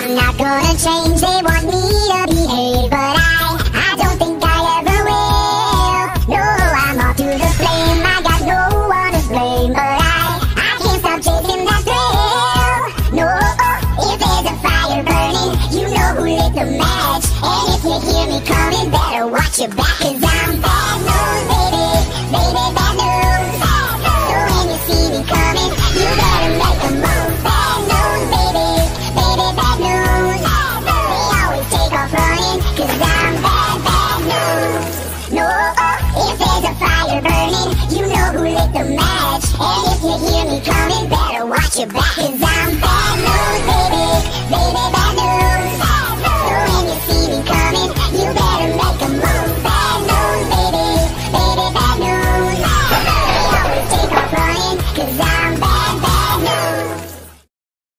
I'm not gonna change, they want me to behave, but I don't think I ever will. No, I'm off to the flame, I got no one to blame, but I can't stop chasing that thrill. No, if there's a fire burning, you know who lit the match. And if you hear me coming, better watch your back, 'cause I'm bad news, baby, baby, bad news. So when you see me coming, you better make a move. Bad news, baby, baby, bad news. They always take off running, 'cause I'm bad, bad news. No, if there's a fire burning, you know who lit the match. And if you hear me coming, better watch your back, 'cause